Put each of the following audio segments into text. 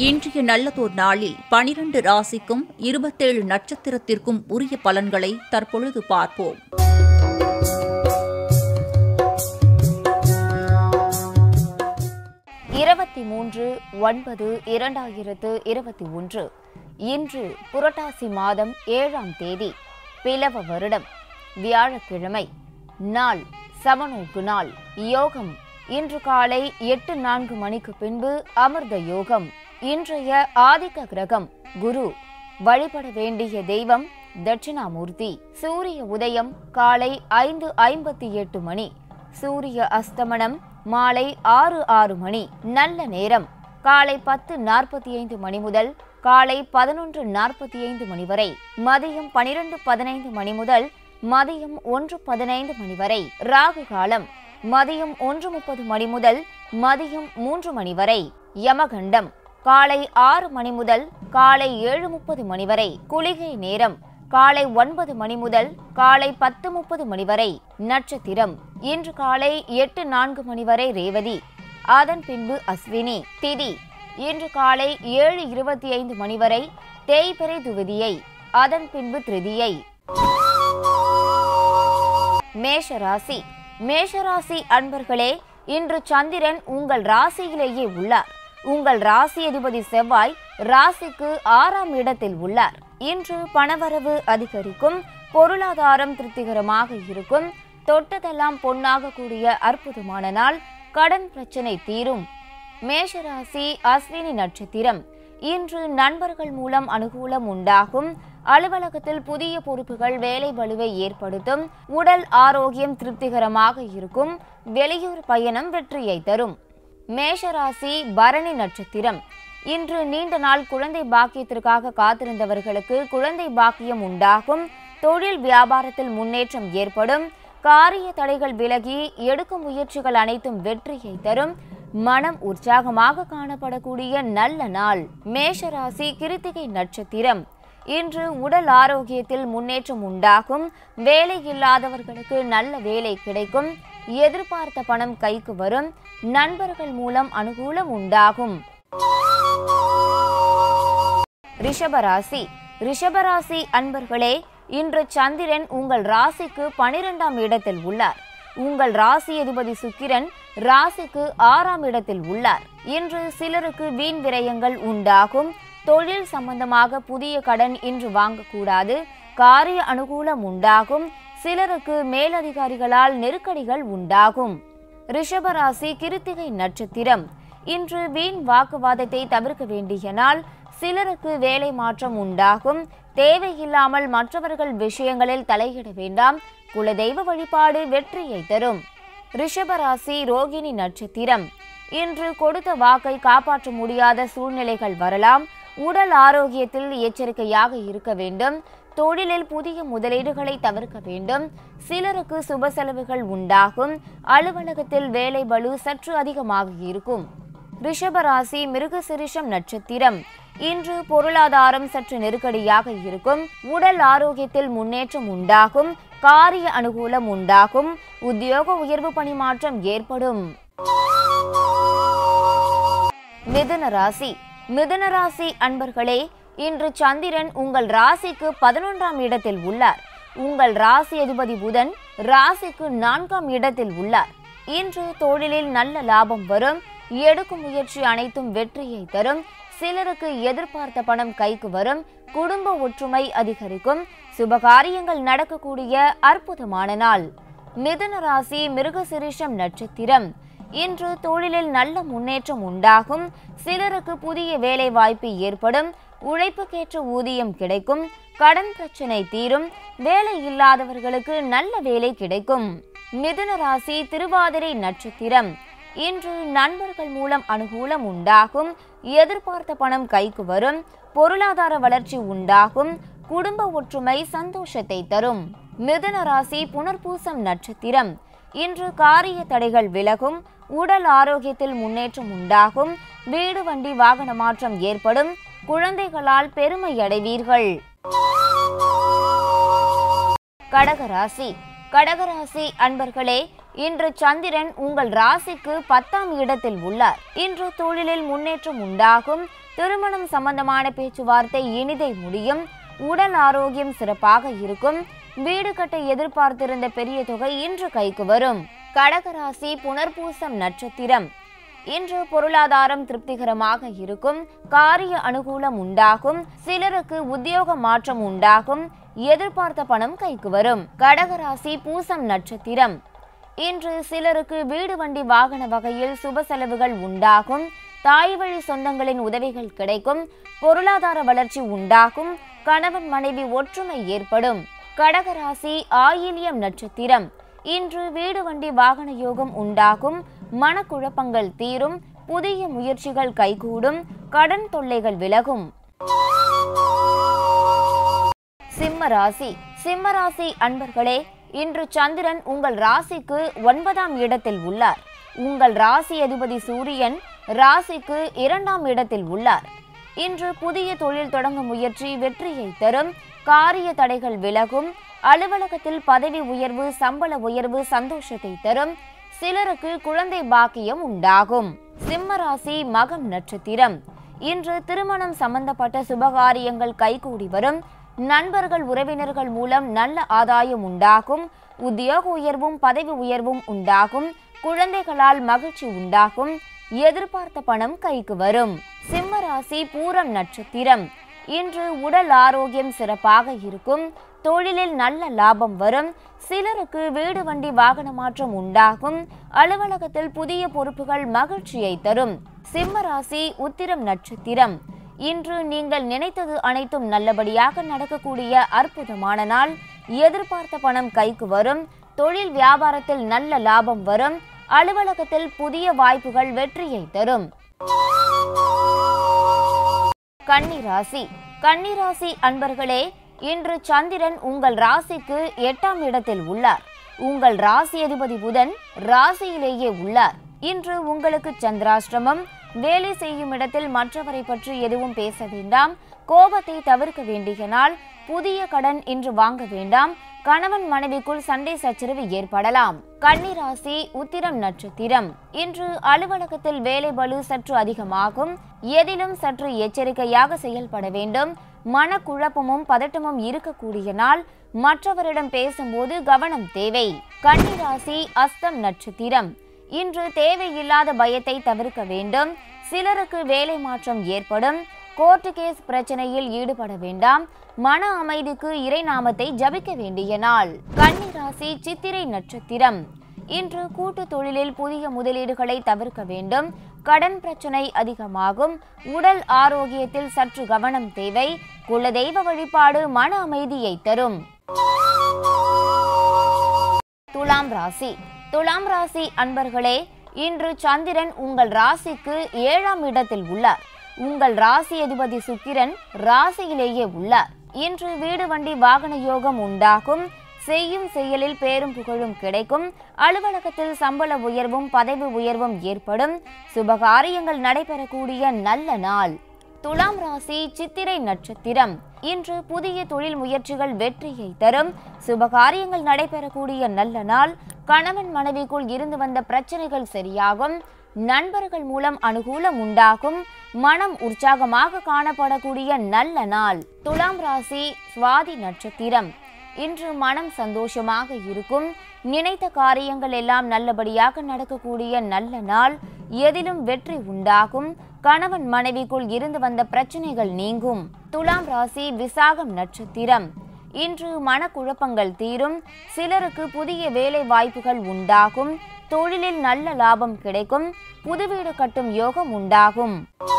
இன்றைய நல்லதோர் நாளில் 12 ராசிக்கும் 27 நட்சத்திரத்திற்கும் உரிய பலன்களை தற்பொழுது பார்ப்போம். இருபத்தி 3/9/2021 இன்று புரட்டாசி மாதம் 7ஆம் தேதி, பிலவ வருடம், வியாழக்கிழமை. நாள் சமநோக்கு நாள். யோகம் இன்று காலை 8:04 மணிக்கு பின்பு அமிர்த யோகம். இன்றைய ஆதிக்க கிரகம் குரு. வழிபட வேண்டிய தெய்வம் தட்சிணாமூர்த்தி. சூரிய உதயம் காலை 5:58 மணி. சூரிய அஸ்தமனம் மாலை 6:06 மணி. நல்ல நேரம் காலை 10:45 மணி முதல் காலை 11:45 மணி வரை. மதியம் 12:15 மணி முதல் மதியம் 1:15 மணி வரை. ராகு காலம் மதியம் 1:30 மணி முதல் மதியம் 3 மணி வரை. யமகண்டம் காலை 6 மணி முதல் காலை 7:30 மணி வரை. குளிகை நேரம் காலை 9 மணி முதல் காலை 10:30 மணி வரை. நட்சத்திரம் இன்று காலை 8:04 மணி வரை ரேவதி, அதன் பின்பு அஸ்வினி. திதி இன்று காலை 7:25 மணி வரை தேய்பிறை துவிதியை, அதன் பின்பு திருதியை. மேஷராசி. மேஷராசி அன்பர்களே, இன்று சந்திரன் உங்கள் ராசியிலேயே உள்ளார். உங்கள் ராசி அதிபதி செவ்வாய் ராசிக்கு 6ஆம் இடத்தில் உள்ளார். இன்று பணவரவு அதிகரிக்கும், பொருளாதாரம் திருப்திகரமாக இருக்கும், தொட்டதெல்லாம் பொன்னாக கூடிய அற்புதமான நாள். கடன் பிரச்சனை தீரும். மேஷராசி அஸ்வினி நட்சத்திரம். இன்று நண்பர்கள் மூலம் அனுகூலம் உண்டாகும். அலுவலகத்தில் புதிய பொறுப்புகள் வேலை பளுவை ஏற்படுத்தும். உடல் ஆரோக்கியம் திருப்திகரமாக இருக்கும். வெளியூர் பயணம் வெற்றியை தரும். மேஷராசி பரணி நட்சத்திரம். இன்று நீண்ட நாள் குழந்தை பாக்கியத்திற்காக காத்திருந்தவர்களுக்கு குழந்தை பாக்கியம் உண்டாகும். தொழில் வியாபாரத்தில் முன்னேற்றம் ஏற்படும். காரிய தடைகள் விலகி எடுக்கும் முயற்சிகள் அனைத்தும் வெற்றியை தரும். மனம் உற்சாகமாக காணப்படக்கூடிய நல்ல நாள். மேஷராசி கிருத்திகை நட்சத்திரம். இன்று உடல் ஆரோக்கியத்தில் முன்னேற்றம் உண்டாகும். வேலை இல்லாதவர்களுக்கு நல்ல வேலை கிடைக்கும். எதிர்பார்த்த பணம் கைக்கு வரும். நண்பர்கள் மூலம் அனுகூலம் உண்டாகும். ரிஷபராசி. ரிஷபராசி அன்பர்களே, இன்று சந்திரன் உங்கள் ராசிக்கு 12ஆம் இடத்தில் உள்ளார். உங்கள் ராசி அதிபதி சுக்கிரன் ராசிக்கு 6ஆம் இடத்தில் உள்ளார். இன்று சிலருக்கு வீண் விரயங்கள் உண்டாகும். தொழில் சம்பந்தமாக புதிய கடன் இன்று வாங்கக்கூடாது. காரிய அனுகூலம் உண்டாகும். சிலருக்கு மேலதிகாரிகளால் நெருக்கடிகள் உண்டாகும். ரிஷபராசி கிருத்திகை நட்சத்திரம். இன்று வீண் வாக்குவாதத்தை தவிர்க்க வேண்டிய நாள். சிலருக்கு வேலை மாற்றம் உண்டாகும். தேவையில்லாமல் மற்றவர்கள் விஷயங்களில் தலையிட வேண்டாம். குலதெய்வ வழிபாடு வெற்றியை தரும். ரிஷபராசி ரோகிணி நட்சத்திரம். இன்று கொடுத்த வாக்கை காப்பாற்ற முடியாத சூழ்நிலைகள் வரலாம். உடல் ஆரோக்கியத்தில் எச்சரிக்கையாக இருக்க வேண்டும். தொழிலில் புதிய முதலீடுகளை தவிர்க்க வேண்டும். சிலருக்கு சுப செலவுகள் உண்டாகும். அலுவலகத்தில் வேலை பளு சற்று அதிகமாக இருக்கும். ரிஷபராசி மிருகசிரிஷம் நட்சத்திரம். இன்று பொருளாதாரம் சற்று நெருக்கடியாக இருக்கும். உடல் ஆரோக்கியத்தில் முன்னேற்றம் உண்டாகும். காரிய அனுகூலம் உண்டாகும். உத்தியோக உயர்வு பணிமாற்றம் ஏற்படும். மிதுன ராசி. மிதுன ராசி அன்பர்களே, இன்று சந்திரன் உங்கள் ராசிக்கு 11ஆம் இடத்தில் உள்ளார். உங்கள் ராசி அதிபதி புதன் ராசிக்கு 4ஆம் இடத்தில் உள்ளார். இன்று தொழிலில் நல்ல லாபம் வரும். எடுக்கும் முயற்சி அனைத்தும் வெற்றியை தரும். சிலருக்கு எதிர்பார்த்த பணம் கைக்கு வரும். குடும்ப ஒற்றுமை அதிகரிக்கும். சுபகாரியங்கள் நடக்கக்கூடிய அற்புதமான நாள். மிதுன ராசி மிருகசிரிஷம் நட்சத்திரம். இன்று தொழிலில் நல்ல முன்னேற்றம் உண்டாகும். சிலருக்கு புதிய வேலை வாய்ப்பு ஏற்படும். உழைப்புக்கேற்ற ஊதியம் கிடைக்கும். கடன் பிரச்சனை தீரும். வேலை இல்லாதவர்களுக்கு நல்ல வேலை கிடைக்கும். மிதுன ராசி திருவாதிரை நட்சத்திரம். இன்று நண்பர்கள் மூலம் அனுகூலம் உண்டாகும். எதிர்பார்த்த பணம் கைக்கு வரும். பொருளாதார வளர்ச்சி உண்டாகும். குடும்ப ஒற்றுமை சந்தோஷத்தை தரும். மிதுன ராசி புனர்பூசம் நட்சத்திரம். இன்று காரிய தடைகள் விலகும். உடல் ஆரோக்கியத்தில் முன்னேற்றம் உண்டாகும். வீடு வண்டி வாகன மாற்றம் ஏற்படும். குழந்தைகளால் பெருமை அடைவீர்கள். கடகராசி. கடகராசி அன்பர்களே, இன்று சந்திரன் உங்கள் ராசிக்கு 10ஆம் இடத்தில் உள்ளார். இன்று தொழிலில் முன்னேற்றம் உண்டாகும். திருமணம் சம்பந்தமான பேச்சுவார்த்தை இனிதை முடியும். உடல் ஆரோக்கியம் சிறப்பாக இருக்கும். வீடு கட்ட எதிர்பார்த்திருந்த பெரிய தொகை இன்று கைக்கு வரும். கடகராசி புனர்பூசம் நட்சத்திரம். இன்று பொருளாதாரம் திருப்திகரமாக இருக்கும். காரிய அனுகூலம் உண்டாகும். சிலருக்கு உத்தியோக மாற்றம் உண்டாகும். எதிர்பார்த்த பணம் கைக்கு வரும். கடகராசி பூசம் நட்சத்திரம். இன்று சிலருக்கு வீடு வண்டி வாகன வகையில் சுப செலவுகள் உண்டாகும். தாய் வழி சொந்தங்களின் உதவிகள் கிடைக்கும். பொருளாதார வளர்ச்சி உண்டாகும். கணவன் மனைவி ஒற்றுமை ஏற்படும். கடகராசி ஆயில்யம் நட்சத்திரம். இன்று வீடு வண்டி வாகன யோகம் உண்டாகும். மனக்குழப்பங்கள் தீரும். புதிய முயற்சிகள் கைகூடும். கடன் தொல்லைகள் விலகும். சிம்மராசி. சிம்மராசி அன்பர்களே, இன்று சந்திரன் உங்கள் ராசிக்கு 9ஆம் இடத்தில் உள்ளார். உங்கள் ராசி அதிபதி சூரியன் ராசிக்கு 2ஆம் இடத்தில் உள்ளார். இன்று புதிய தொழில் தொடங்க முயற்சி வெற்றியை தரும். காரிய தடைகள் விலகும். அலுவலகத்தில் பதவி உயர்வு, சம்பள உயர்வு சந்தோஷத்தை தரும். சிலருக்கு குழந்தை பாக்கியம் உண்டாகும். சிம்மராசி மகம் நட்சத்திரம். இன்று திருமணம் சம்பந்தப்பட்ட சுபகாரியங்கள் கைகூடி வரும். நண்பர்கள் உறவினர்கள் மூலம் நல்ல ஆதாயம் உண்டாகும். உத்தியோக உயர்வும் பதவி உயர்வும் உண்டாகும். குழந்தைகளால் மகிழ்ச்சி உண்டாகும். எதிர்பார்த்த பணம் கைக்கு வரும். சிம்மராசி பூரம் நட்சத்திரம். இன்று உடல் ஆரோக்கியம் சிறப்பாக இருக்கும். தொழிலில் நல்ல லாபம் வரும். சிலருக்கு வீடு வண்டி வாகன மாற்றம் உண்டாகும். அலுவலகத்தில் புதிய பொறுப்புகள் மகிழ்ச்சியை தரும். சிம்மராசி உத்திரம் நட்சத்திரம். இன்று நீங்கள் நினைத்தது அனைத்தும் நல்லபடியாக நடக்கக்கூடிய அற்புதமான நாள். எதிர்பார்த்த பணம் கைக்கு வரும். தொழில் வியாபாரத்தில் நல்ல லாபம் வரும். அலுவலகத்தில் புதிய வாய்ப்புகள் வெற்றியை தரும். கன்னிராசி. கன்னிராசி அன்பர்களே, இன்று சந்திரன் உங்கள் ராசிக்கு 8ஆம் இடத்தில் உள்ளார். உங்கள் ராசி அதிபதி புதன் ராசியிலேயே உள்ளார். இன்று உங்களுக்கு சந்திராஷ்டிரமம். வேலை செய்யும் இடத்தில் மற்றவரை பற்றி எதுவும் பேச வேண்டாம். கோபத்தை தவிர்க்க வேண்டிய நாள். புதிய கடன் இன்று வாங்க வேண்டாம். கணவன் மனைவிக்குள் சண்டை சச்சரவு ஏற்படலாம். கன்னிராசி உத்திரம் நட்சத்திரம். இன்று அலுவலகத்தில் வேலை பளு சற்று அதிகமாகும். எதிலும் சற்று எச்சரிக்கையாக செயல்பட வேண்டும். மனக்குழப்பமும் பதட்டமும் இருக்கக்கூடிய நாள். மற்றவரிடம் பேசும்போது கவனம் தேவை. கன்னிராசி அஸ்தம் நட்சத்திரம். இன்று தேவையில்லாத பயத்தை தவிர்க்க வேண்டும். சிலருக்கு வேலை மாற்றம் ஏற்படும். கோர்ட் கேஸ் பிரச்சனையில் ஈடுபட வேண்டாம். மன அமைதிக்கு இறைநாமத்தை ஜபிக்க வேண்டிய நாள். கன்னிராசி சித்திரை நட்சத்திரம். இன்று கூட்டு தொழிலில் புதிய முதலீடுகளை தவிர்க்க வேண்டும். கடன் பிரச்சனை அதிகமாகும். உடல் ஆரோக்கியத்தில் சற்று கவனம் தேவை. குலதெய்வ வழிபாடு மன அமைதியை தரும். துலாம் ராசி. துலாம் ராசி அன்பர்களே, இன்று சந்திரன் உங்கள் ராசிக்கு 7ஆம் இடத்தில் உள்ளார். உங்கள் ராசி அதிபதி சுக்கிரன் ராசியிலேயே உள்ளார். இன்று வீடு வண்டி வாகன யோகம் உண்டாகும். செய்யும் செயலில் பேரும் புகழும் கிடைக்கும். அலுவலகத்தில் சம்பள உயர்வும் பதவி உயர்வும் ஏற்படும். சுபகாரியங்கள் நடைபெறக்கூடிய நல்ல நாள். துலாம் ராசி சித்திரை நட்சத்திரம். இன்று புதிய தொழில் முயற்சிகள் வெற்றியை தரும். சுபகாரியங்கள் நடைபெறக்கூடிய நல்ல நாள். கணவன் மனைவிக்குள் இருந்து வந்த பிரச்சனைகள் சரியாகும். நண்பர்கள் மூலம் அனுகூலம் உண்டாகும். மனம் உற்சாகமாக காணப்படக்கூடிய நல்ல நாள். துலாம் ராசி சுவாதி நட்சத்திரம். இன்று மனம் சந்தோஷமாக இருக்கும். நினைத்த காரியங்கள் எல்லாம் நல்லபடியாக நடக்கக்கூடிய நல்ல நாள். எதிலும் வெற்றி உண்டாகும். கணவன் மனைவிக்குள் இருந்து வந்த பிரச்சனைகள் நீங்கும். துலாம் ராசி விசாகம் நட்சத்திரம். இன்று மனக்குழப்பங்கள் தீரும். சிலருக்கு புதிய வேலை வாய்ப்புகள் உண்டாகும். தொழிலில் நல்ல லாபம் கிடைக்கும். புது வீடு கட்டும் யோகம் உண்டாகும்.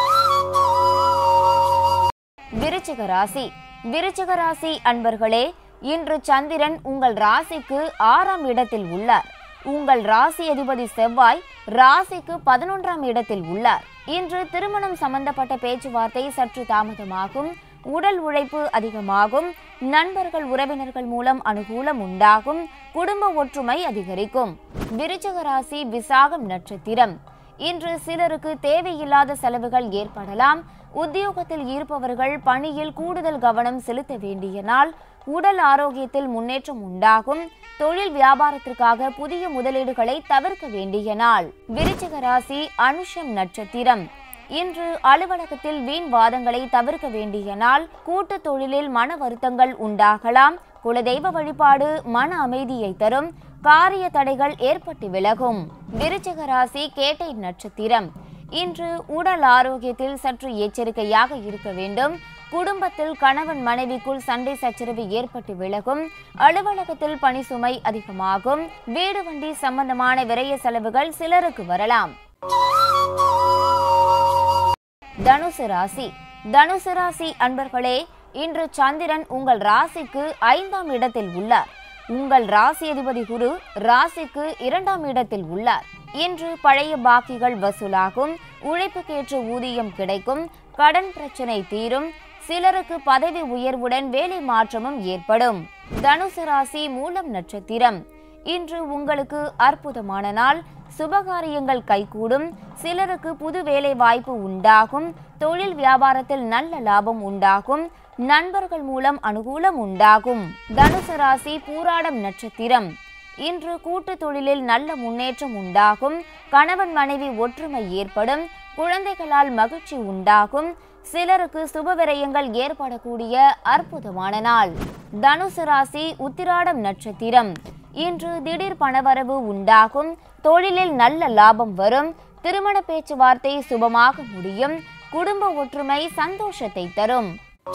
விருச்சிக ராசி. விருச்சிக ராசி அன்பர்களே, இன்று சந்திரன் உங்கள் ராசிக்கு 6ஆம் இடத்தில் உள்ளார். உங்கள் ராசி அதிபதி செவ்வாய் ராசிக்கு 11ஆம் இடத்தில் உள்ளார். இன்று திருமணம் சம்பந்தப்பட்ட பேச்சுவார்த்தை சற்று தாமதமாகும். உடல் உழைப்பு அதிகமாகும். நண்பர்கள் உறவினர்கள் மூலம் அனுகூலம் உண்டாகும். குடும்ப ஒற்றுமை அதிகரிக்கும். விருச்சிக ராசி விசாகம் நட்சத்திரம். இன்று சிலருக்கு தேவையில்லாத செலவுகள் ஏற்படலாம். உத்தியோகத்தில் இருப்பவர்கள் பணியில் கூடுதல் கவனம் செலுத்த வேண்டிய நாள். உடல் ஆரோக்கியத்தில் முன்னேற்றம் உண்டாகும். தொழில் வியாபாரத்திற்காக புதிய முதலீடுகளை தவிர்க்க வேண்டிய நாள். விருச்சிக ராசி அனுஷம் நட்சத்திரம். இன்று அலுவலகத்தில் வீண் வாதங்களை தவிர்க்க வேண்டிய நாள். கூட்டு தொழிலில் மன வருத்தங்கள் உண்டாகலாம். குலதெய்வ வழிபாடு மன அமைதியை தரும். காரிய தடைகள் ஏற்பட்டு விலகும். விருச்சிக ராசி கேட்டை நட்சத்திரம். இன்று உடல் ஆரோக்கியத்தில் சற்று எச்சரிக்கையாக இருக்க வேண்டும். குடும்பத்தில் கணவன் மனைவிக்குள் சண்டை சச்சரவு ஏற்பட்டு விலகும். அலுவலகத்தில் பணி சுமை அதிகமாகும். வீடு வண்டி சம்பந்தமான விரய செலவுகள் சிலருக்கு வரலாம். தனுசு ராசி. தனுசு ராசி அன்பர்களே, இன்று சந்திரன் உங்கள் ராசிக்கு 5ஆம் இடத்தில் உள்ளார். உங்கள் ராசி அதிபதி குரு ராசிக்கு 2ஆம் இடத்தில் உள்ளார். இன்று பழைய பாக்கிகள் வசூலாகும். உழைப்புக்கேற்ற ஊதியம் கிடைக்கும். கடன் பிரச்சனை தீரும். சிலருக்கு பதவி உயர்வுடன் வேலை மாற்றமும் ஏற்படும். தனுசு ராசி மூலம் நட்சத்திரம். இன்று உங்களுக்கு அற்புதமான நாள். சுபகாரியங்கள் கைகூடும். சிலருக்கு புது வேலை வாய்ப்பு உண்டாகும். தொழில் வியாபாரத்தில் நல்ல லாபம் உண்டாகும். நண்பர்கள் மூலம் அனுகூலம் உண்டாகும். தனுசு ராசி பூராடம் நட்சத்திரம். இன்று கூட்டு தொழிலில் நல்ல முன்னேற்றம் உண்டாகும். கணவன் மனைவி ஒற்றுமை ஏற்படும். குழந்தைகளால் மகிழ்ச்சி உண்டாகும். சிலருக்கு சுப விரயங்கள் ஏற்படக்கூடிய அற்புதமான நாள். தனுசு ராசி உத்திராடம் நட்சத்திரம். இன்று திடீர் பணவரவு உண்டாகும். தொழிலில் நல்ல லாபம் வரும். திருமண பேச்சுவார்த்தை சுபமாக முடியும். குடும்ப ஒற்றுமை சந்தோஷத்தை தரும்.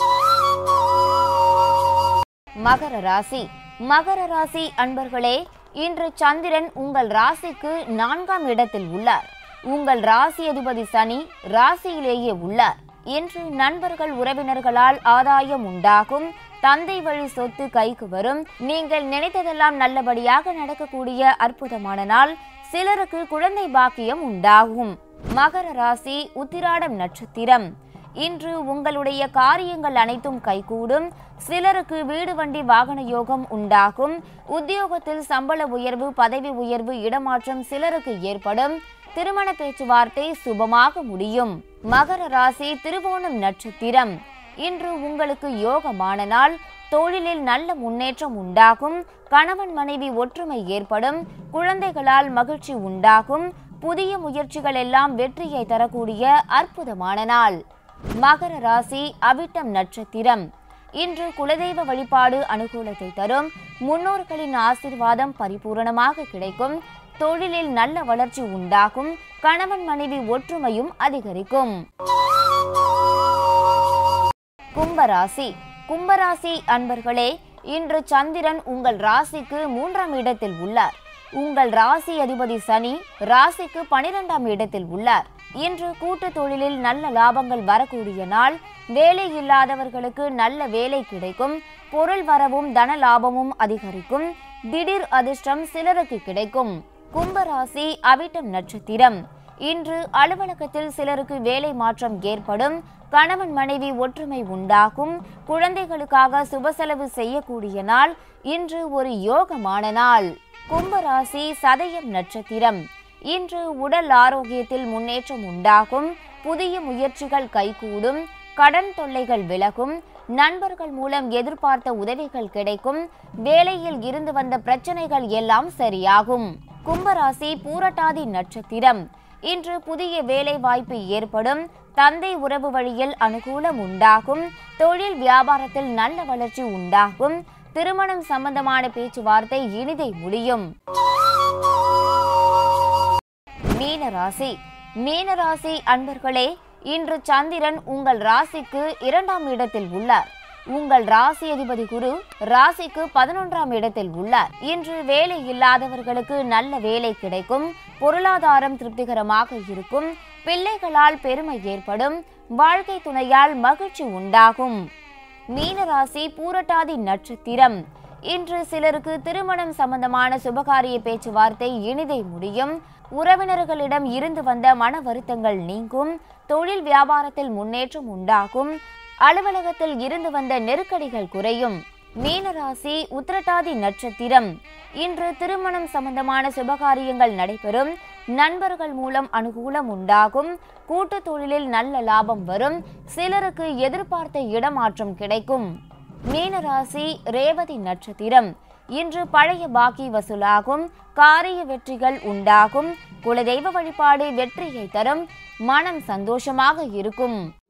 மகர ராசி. மகர ராசி அன்பர்களே, இன்று சந்திரன் உங்கள் ராசிக்கு 4ஆம் இடத்தில் உள்ளார். உங்கள் ராசி அதிபதி சனி ராசியிலேயே உள்ளார். இன்று நண்பர்கள் உறவினர்களால் ஆதாயம் உண்டாகும். தந்தை வழி சொத்து கைக்கு வரும். நீங்கள் நினைத்ததெல்லாம் நல்லபடியாக நடக்கக்கூடிய அற்புதமான நாள். சிலருக்கு குழந்தை பாக்கியம் உண்டாகும். மகர ராசி உத்திராடம் நட்சத்திரம். இன்று உங்களுடைய காரியங்கள் அனைத்தும் கைகூடும். சிலருக்கு வீடு வண்டி வாகன யோகம் உண்டாகும். உத்தியோகத்தில் சம்பள உயர்வு, பதவி உயர்வு, இடமாற்றம் சிலருக்கு ஏற்படும். திருமண பேச்சுவார்த்தை சுபமாக முடியும். மகர ராசி திருவோணம் நட்சத்திரம். இன்று உங்களுக்கு யோகமான நாள். தொழிலில் நல்ல முன்னேற்றம் உண்டாகும். கணவன் மனைவி ஒற்றுமை ஏற்படும். குழந்தைகளால் மகிழ்ச்சி உண்டாகும். புதிய முயற்சிகள் எல்லாம் வெற்றியை தரக்கூடிய அற்புதமான நாள். மகர ராசி அவிட்டம் நட்சத்திரம். இன்று குலதெய்வ வழிபாடு அனுகூலத்தை தரும். முன்னோர்களின் ஆசீர்வாதம் பரிபூரணமாக கிடைக்கும். தொழிலில் நல்ல வளர்ச்சி உண்டாகும். கணவன் மனைவி ஒற்றுமையும் அதிகரிக்கும். கும்பராசி. கும்பராசி அன்பர்களே, இன்று சந்திரன் உங்கள் ராசிக்கு 3ஆம் இடத்தில் உள்ளார். உங்கள் ராசி அதிபதி சனி ராசிக்கு 12ஆம் இடத்தில் உள்ளார். இன்று கூட்டு தொழிலில் நல்ல லாபங்கள் வரக்கூடிய நாள். வேலை இல்லாதவர்களுக்கு நல்ல வேலை கிடைக்கும். பொருள் வரவும் தன லாபமும் அதிகரிக்கும். திடீர் அதிர்ஷ்டம் சிலருக்கு கிடைக்கும். கும்பராசி அவிட்டம் நட்சத்திரம். இன்று அலுவலகத்தில் சிலருக்கு வேலை மாற்றம் ஏற்படும். கணவன் மனைவி ஒற்றுமை உண்டாகும். குழந்தைகளுக்காக சுப செலவு செய்யக்கூடிய நாள். இன்று ஒரு யோகமான நாள். கும்பராசி சதயம் நட்சத்திரம். இன்று உடல் ஆரோக்கியத்தில் முன்னேற்றம் உண்டாகும். புதிய முயற்சிகள் கைகூடும். கடன் தொல்லைகள் விலகும். நண்பர்கள் மூலம் எதிர்பார்த்த உதவிகள் கிடைக்கும். வேலையில் இருந்து வந்த பிரச்சனைகள் எல்லாம் சரியாகும். கும்பராசி பூரட்டாதி நட்சத்திரம். இன்று புதிய வேலை வாய்ப்பு ஏற்படும். தந்தை உறவு வழியில் அனுகூலம் உண்டாகும். தொழில் வியாபாரத்தில் நல்ல வளர்ச்சி உண்டாகும். திருமணம் சம்பந்தமான பேச்சுவார்த்தை இனிதை முடியும். மீனராசி. மீனராசி அன்பர்களே, இன்று சந்திரன் உங்கள் ராசிக்கு 2ஆம் இடத்தில் உள்ளார். உங்கள் ராசி அதிபதி குரு ராசிக்கு 11ஆம் இடத்தில் உள்ளார். இன்று வேலை இல்லாதவர்களுக்கு நல்ல வேலை கிடைக்கும். பொருளாதாரம் திருப்திகரமாக இருக்கும். பிள்ளைகளால் பெருமை ஏற்படும். வாழ்க்கை துணையால் மகிழ்ச்சி உண்டாகும். மீனராசி பூரட்டாதி நட்சத்திரம். இன்று சிலருக்கு திருமணம் சம்பந்தமான சுபகாரிய பேச்சுவார்த்தை இனிதை முடியும். உறவினர்களிடம் இருந்து வந்த மன வருத்தங்கள் நீங்கும். தொழில் வியாபாரத்தில் முன்னேற்றம் உண்டாகும். அலுவலகத்தில் இருந்து வந்த நெருக்கடிகள் குறையும். மீனராசி உத்திரட்டாதி நட்சத்திரம். இன்று திருமணம் சம்பந்தமான சுபகாரியங்கள் நடைபெறும். நண்பர்கள் மூலம் அனுகூலம் உண்டாகும். கூட்டு தொழிலில் நல்ல லாபம் வரும். சிலருக்கு எதிர்பார்த்த இடமாற்றம் கிடைக்கும். மீனராசி ரேவதி நட்சத்திரம். இன்று பழைய பாக்கி வசூலாகும். காரிய வெற்றிகள் உண்டாகும். குலதெய்வ வழிபாடு வெற்றியை தரும், மனம் சந்தோஷமாக இருக்கும்.